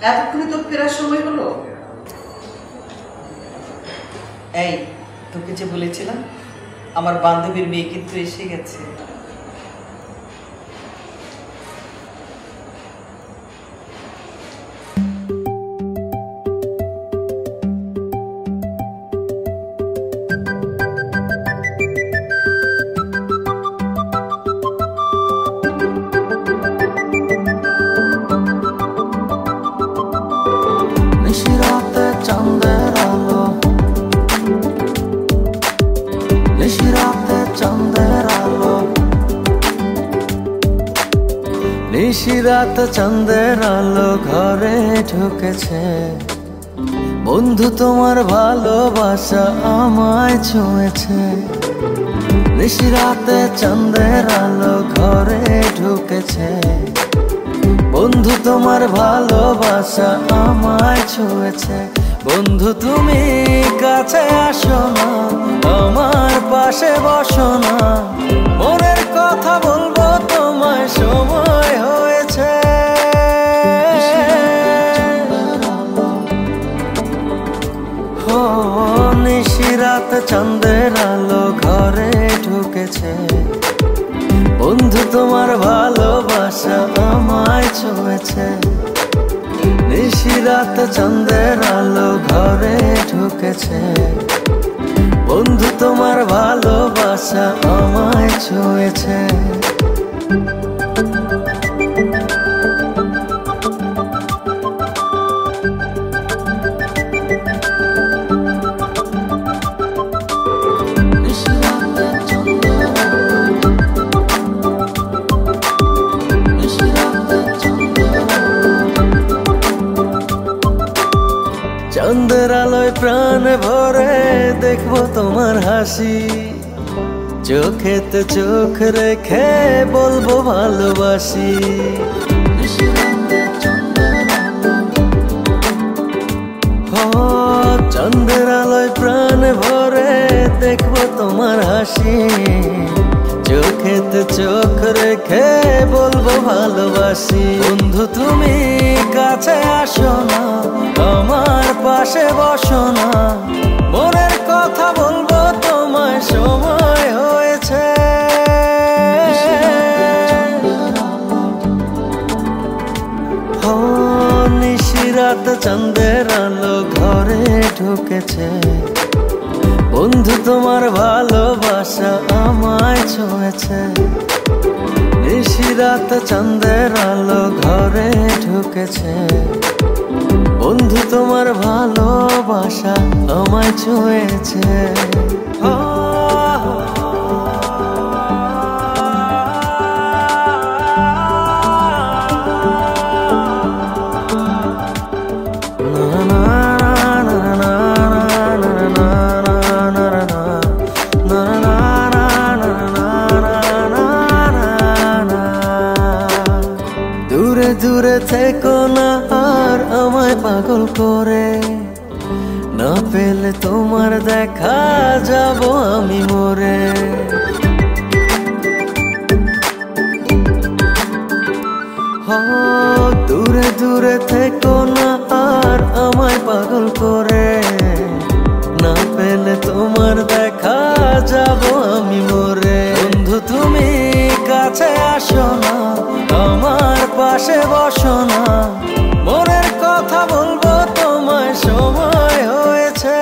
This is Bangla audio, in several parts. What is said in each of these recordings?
এতক্ষণে তোর ফেরার সময় হলো? এই তোকে যে বলেছিলাম আমার বান্ধবীর মেয়ে কিন্তু এসে গেছে। নিশিরাত চাঁদের আলো ঘরে ঢুকেছে, বন্ধু তোমার ভালোবাসা আমায় ছুঁয়েছে। নিশিরাতে চাঁদের আলো ঘরে ঢুকেছে, বন্ধু তোমার ভালোবাসা আমায় ছুঁয়েছে। বন্ধু তুমি কাছে আসো না, আমার পাশে বসো না, মনের কথা বলবো তোমায় সময় হয়েছে। ও নিশিরাত চাঁদের আলো ঘরে ঢুকেছে, বন্ধু তোমার ভালোবাসা আমায় ছুঁয়েছে। নিশিরাত চাঁদের আলো ঘরে ঢুকেছে, বন্ধু তোমার ভালোবাসা আমায় ছুঁয়েছে। চাঁদের আলোয় প্রাণ ভরে দেখবো তোমার হাসি, চোখেতে চোখ রেখে বলবো ভালোবাসি। চাঁদের আলোয় প্রাণ ভরে দেখবো তোমার হাসি, চোখেতে চোখ রেখে বলবো ভালোবাসি। বন্ধু তুমি কাছে আসো না, আমার পাশে বসো না, মনের কথা বলবো তোমায় সময় হয়েছে। ও নিশিরাত চাঁদের আলো ঘরে ঢুকেছে, বন্ধু তোমার ভালোবাসা আমায় ছুঁয়েছে। নিশিরাত চাঁদের আলো ঘরে ঢুকেছে, বন্ধু তোমার ভালোবাসা আমায় ছুঁয়েছে। দূরে দূরে থেকো না আর আমায় পাগল করে, না পেলে তোমার দেখা যাব আমি মরে। দূরে দূরে থেকো না আর আমায় পাগল করে, না পেলে তোমার দেখা যাব আমি মরে। বন্ধু তুমি কাছে আসো না, আমার পাশে বসো না, মনের কথা বলবো তোমায় সময় হয়েছে।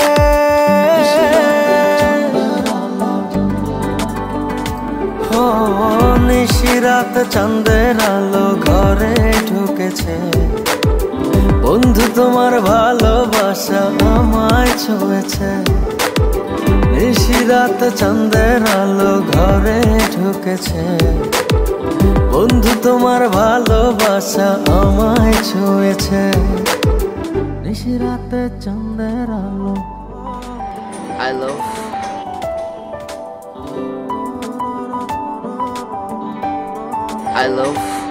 ও নিশিরাত চাঁদের আলো ঘরে ঢুকেছে, বন্ধু তোমার ভালোবাসা আমায় ছুঁয়েছে। নিশিরাত চাঁদের আলো ঘরে ঢুকেছে, বন্ধু তোমার ভালোবাসা আমায় ছুঁয়েছে। নিশিরাতে চাঁদের আলো। I love I love